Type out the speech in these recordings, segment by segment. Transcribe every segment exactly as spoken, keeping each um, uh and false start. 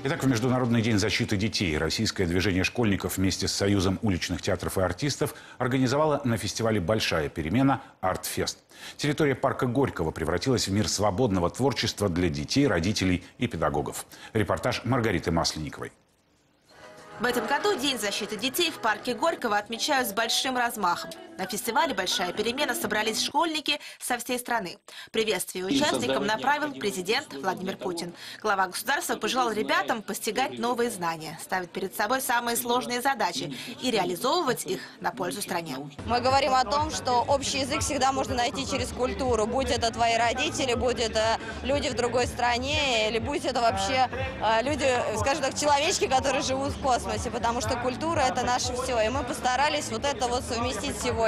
Итак, в Международный день защиты детей российское движение школьников вместе с Союзом уличных театров и артистов организовало на фестивале «Большая перемена» «Артфест». Территория парка Горького превратилась в мир свободного творчества для детей, родителей и педагогов. Репортаж Маргариты Масленниковой. В этом году День защиты детей в парке Горького отмечают с большим размахом. На фестивале «Большая перемена» собрались школьники со всей страны. Приветствие участникам направил президент Владимир Путин. Глава государства пожелал ребятам постигать новые знания, ставить перед собой самые сложные задачи и реализовывать их на пользу стране. Мы говорим о том, что общий язык всегда можно найти через культуру. Будь это твои родители, будь это люди в другой стране, или будь это вообще люди, скажем так, человечки, которые живут в космосе. Потому что культура – это наше все. И мы постарались вот это вот совместить сегодня.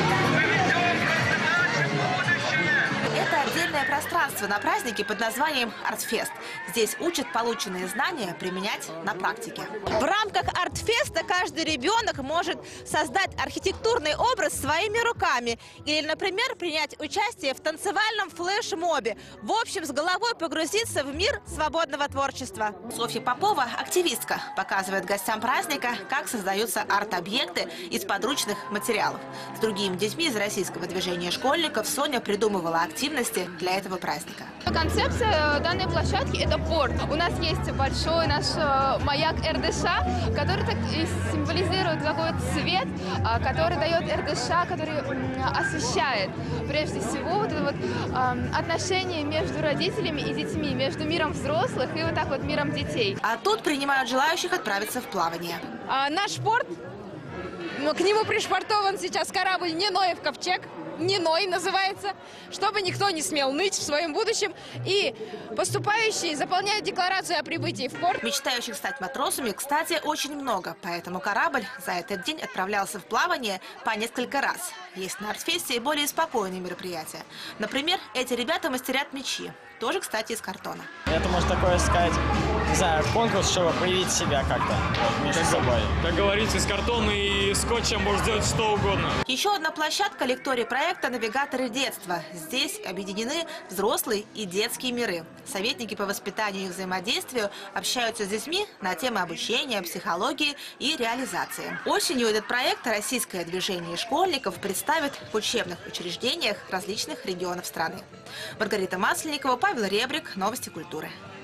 Это отдельное пространство на празднике под названием «Артфест». Здесь учат полученные знания применять на практике. В рамках «Артфеста» каждый ребенок может создать архитектурный образ своими руками. Или, например, принять участие в танцевальном флешмобе. В общем, с головой погрузиться в мир свободного творчества. Софья Попова, активистка, показывает гостям праздника, как создаются арт-объекты из подручных материалов. С другими детьми из российского движения школьников Соня придумывала активности для этого праздника. Концепция данной площадки – это порт. У нас есть большой наш маяк эр дэ ша, который так и символизирует такой цвет, который дает эр дэ ша, который освещает прежде всего вот это вот отношение между родителями и детьми, между миром взрослых и вот так вот миром детей. А тут принимают желающих отправиться в плавание. А наш порт, к нему пришвартован сейчас корабль «Не Ноев ковчег». Не Ной называется, чтобы никто не смел ныть в своем будущем. И поступающие заполняют декларацию о прибытии в порт. Мечтающих стать матросами, кстати, очень много. Поэтому корабль за этот день отправлялся в плавание по несколько раз. Есть на Артфесте и более спокойные мероприятия. Например, эти ребята мастерят мечи. Тоже, кстати, из картона. Это, можно такое сказать, не знаю, конкурс, чтобы проявить себя как-то между как, собой. Как говорится, из картона и скотча можно сделать что угодно. Еще одна площадка лекторий проекта «Навигаторы детства». Здесь объединены взрослые и детские миры. Советники по воспитанию и взаимодействию общаются с детьми на темы обучения, психологии и реализации. Осенью этот проект российское движение школьников представит в учебных учреждениях различных регионов страны. Маргарита Масленникова, Павел Ребрик. Новости культуры.